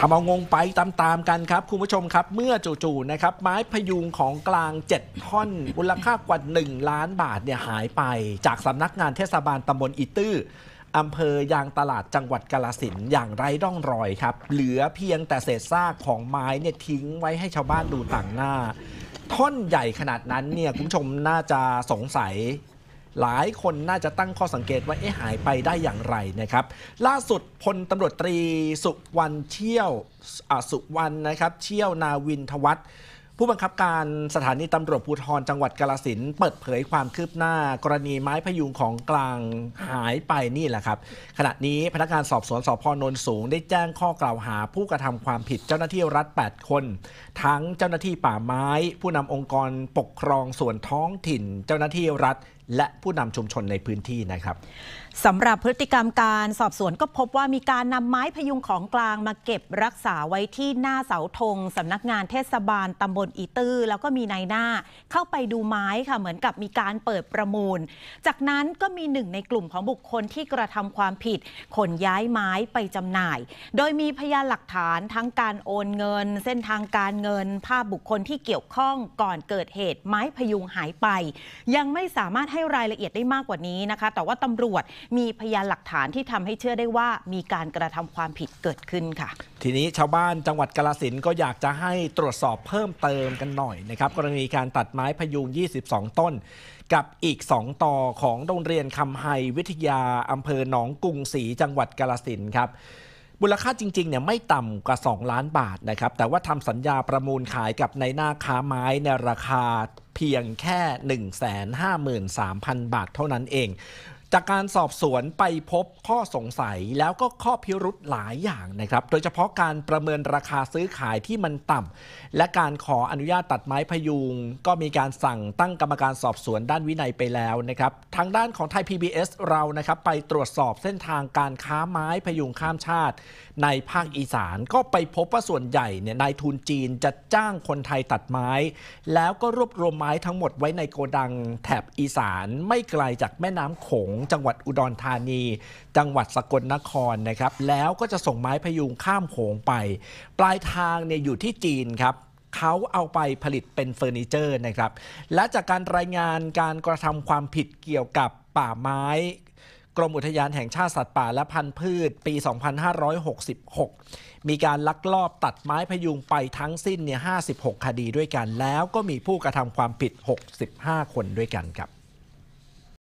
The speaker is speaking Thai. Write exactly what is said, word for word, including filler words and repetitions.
ทำเอางงไปตามๆกันครับคุณผู้ชมครับเมื่อจู่ๆนะครับไม้พยุงของกลางเจ็ดท่อนมูลค่ากว่าหนึ่งล้านบาทเนี่ยหายไปจากสำนักงานเทศบาลตำบลอีตื้ออำเภอยางตลาดจังหวัดกาฬสินธุ์อย่างไร้ร่องรอยครับเหลือเพียงแต่เศษซากของไม้เนี่ยทิ้งไว้ให้ชาวบ้านดูต่างหน้าท่อนใหญ่ขนาดนั้นเนี่ยคุณผู้ชมน่าจะสงสัยหลายคนน่าจะตั้งข้อสังเกตว่าเอ๊ะหายไปได้อย่างไรนะครับล่าสุดพลตำรวจตรีสุวรรณเชี่ยวสุวรรณนะครับเชี่ยวนาวินทวัฒน์ผู้บังคับการสถานีตำรวจภูธรจังหวัดกาฬสินธุ์เปิดเผยความคืบหน้ากรณีไม้พยุงของกลางหายไปนี่แหละครับขณะนี้พนักงานสอบสวนสภ.โนนสูงได้แจ้งข้อกล่าวหาผู้กระทำความผิดเจ้าหน้าที่รัฐแปดคนทั้งเจ้าหน้าที่ป่าไม้ผู้นำองค์กรปกครองส่วนท้องถิ่นเจ้าหน้าที่รัฐและผู้นำชุมชนในพื้นที่นะครับสำหรับพฤติกรรมการสอบสวนก็พบว่ามีการนำไม้พยุงของกลางมาเก็บรักษาไว้ที่หน้าเสาธงสำนักงานเทศบาลตำบลอีตื้อแล้วก็มีนายหน้าเข้าไปดูไม้ค่ะเหมือนกับมีการเปิดประมูลจากนั้นก็มีหนึ่งในกลุ่มของบุคคลที่กระทำความผิดขนย้ายไม้ไปจำหน่ายโดยมีพยานหลักฐานทั้งการโอนเงินเส้นทางการเงินภาพบุคคลที่เกี่ยวข้องก่อนเกิดเหตุไม้พยุงหายไปยังไม่สามารถให้รายละเอียดได้มากกว่านี้นะคะแต่ว่าตำรวจมีพยานหลักฐานที่ทำให้เชื่อได้ว่ามีการกระทำความผิดเกิดขึ้นค่ะทีนี้ชาวบ้านจังหวัดกาฬสินธุ์ก็อยากจะให้ตรวจสอบเพิ่มเติมกันหน่อยนะครับกรณีการตัดไม้พยุงยี่สิบสองต้นกับอีกสองต่อของโรงเรียนคำไฮวิทยาอำเภอหนองกรุงศรีจังหวัดกาฬสินธุ์ครับมูลค่าจริงๆเนี่ยไม่ต่ำกว่าสองล้านบาทนะครับแต่ว่าทำสัญญาประมูลขายกับในหน้าค้าไม้ในราคาเพียงแค่ หนึ่งแสนห้าหมื่นสามพัน บาทเท่านั้นเองจากการสอบสวนไปพบข้อสงสัยแล้วก็ข้อพิรุธหลายอย่างนะครับโดยเฉพาะการประเมินราคาซื้อขายที่มันต่ำและการขออนุญาตตัดไม้พยุงก็มีการสั่งตั้งกรรมการสอบสวนด้านวินัยไปแล้วนะครับทางด้านของไทย พี บี เอส เรานะครับไปตรวจสอบเส้นทางการค้าไม้พยุงข้ามชาติในภาคอีสานก็ไปพบว่าส่วนใหญ่เนี่ยนายทุนจีนจะจ้างคนไทยตัดไม้แล้วก็รวบรวมไม้ทั้งหมดไว้ในโกดังแถบอีสานไม่ไกลจากแม่น้ำโขงจังหวัดอุดรธานีจังหวัดสกลนครนะครับแล้วก็จะส่งไม้พยุงข้ามโขงไปปลายทางเนี่ยอยู่ที่จีนครับเขาเอาไปผลิตเป็นเฟอร์นิเจอร์นะครับและจากการรายงานการกระทำความผิดเกี่ยวกับป่าไม้กรมอุทยานแห่งชาติสัตว์ป่าและพันธุ์พืชปี สองพันห้าร้อยหกสิบหก มีการลักลอบตัดไม้พยุงไปทั้งสิ้นเนี่ยห้าสิบหกคดีด้วยกันแล้วก็มีผู้กระทำความผิดหกสิบห้าคนด้วยกันครับ